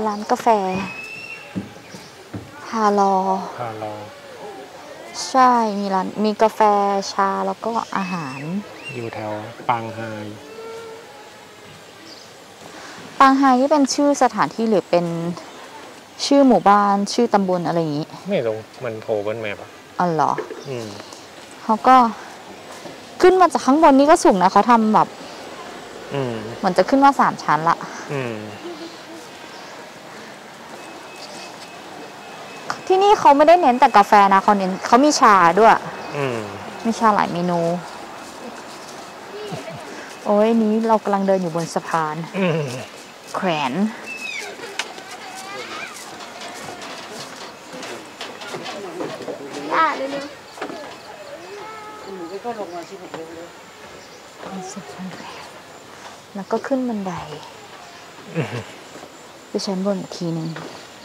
เป็นร้านกาแฟพาลอใช่มีกาแฟชาแล้วก็อาหารอยู่แถวปางไฮนี่เป็นชื่อสถานที่หรือเป็นชื่อหมู่บ้านชื่อตำบลอะไรอย่างนี้ไม่รู้มันโผล่บนแมพอ่ะอ๋อเหรอเขาก็ขึ้นมาจากข้างบนนี่ก็สูงนะเขาทำแบบเหมือนจะขึ้นมา3 ชั้นละที่นี่เขาไม่ได้เน้นแต่กาแฟนะเขามีชาด้วยมีชาหลายเมนูโอ้ยนี้เรากำลังเดินอยู่บนสะพานแขวนแล้วก็ขึ้นบันไดไปชั้นบนอีกทีหนึ่ง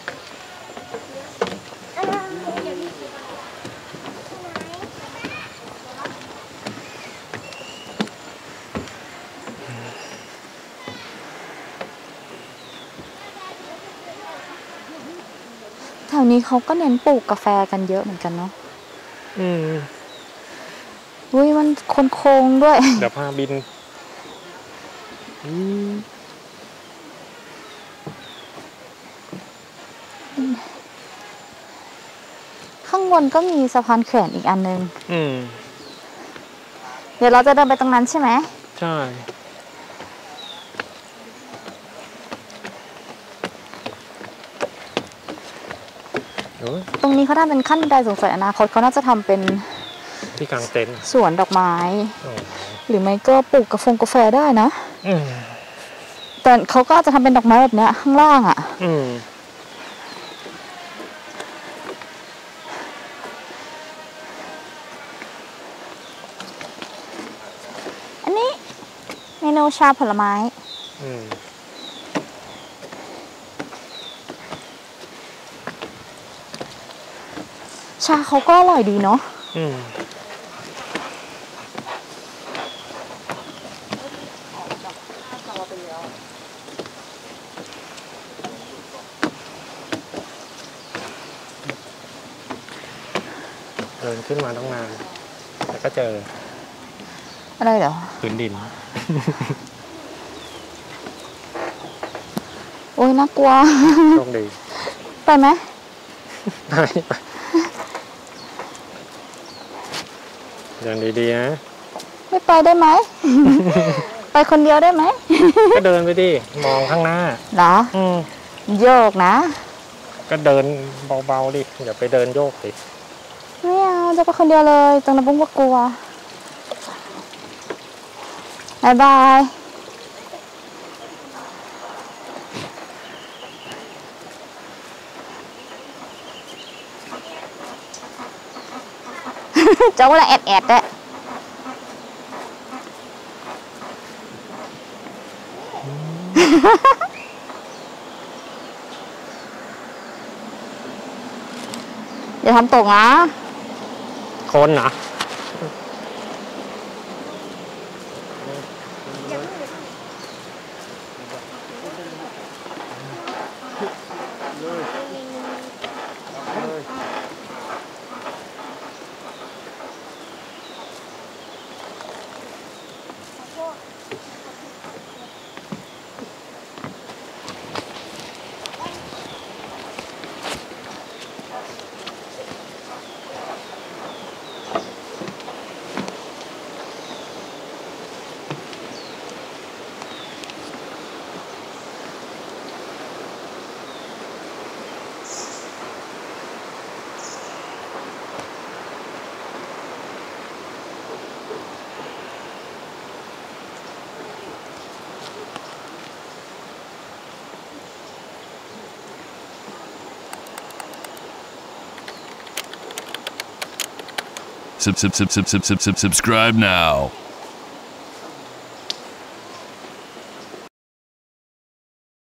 แถวนี้เขาก็เน้นปลูกกาแฟกันเยอะเหมือนกันเนาะอุ้ยมันโค้งด้วยเดี๋ยวพาบินข้างบนก็มีสะพานแขวนอีกอันนึงเดี๋ยวเราจะเดินไปตรงนั้นใช่ไหมใช่ตรงนี้เขาทำเป็นขั้นบันไดสงสัยอนาคตเขาน่าจะทำเป็นที่กางเต็นท์สวนดอกไม้หรือไม่ก็ปลูกกาแฟได้นะแต่เขาก็จะทำเป็นดอกไม้แบบเนี้ยข้างล่างอ่ะอันนี้เมนูชาผลไม้ชาเขาก็อร่อยดีเนาะเดินขึ้นมาต้องนานแล้วก็เจออะไรเหรอพื้นดินโอ้ยน่ากลัวโชคดีไปไหมไปเดินดีๆนะไม่ไปได้ไหม ไปคนเดียวได้ไหมก็เดินไปดิมองข้างหน้าเหรอโยกนะก็เดินเบาๆดิอย่าไปเดินโยกสิไม่เอาจะไปคนเดียวเลยตรงนั้นปุ้งก็กลัวบายบายเจ้าละแอดๆอะอย่าทำตกนะคนนะ subscribe now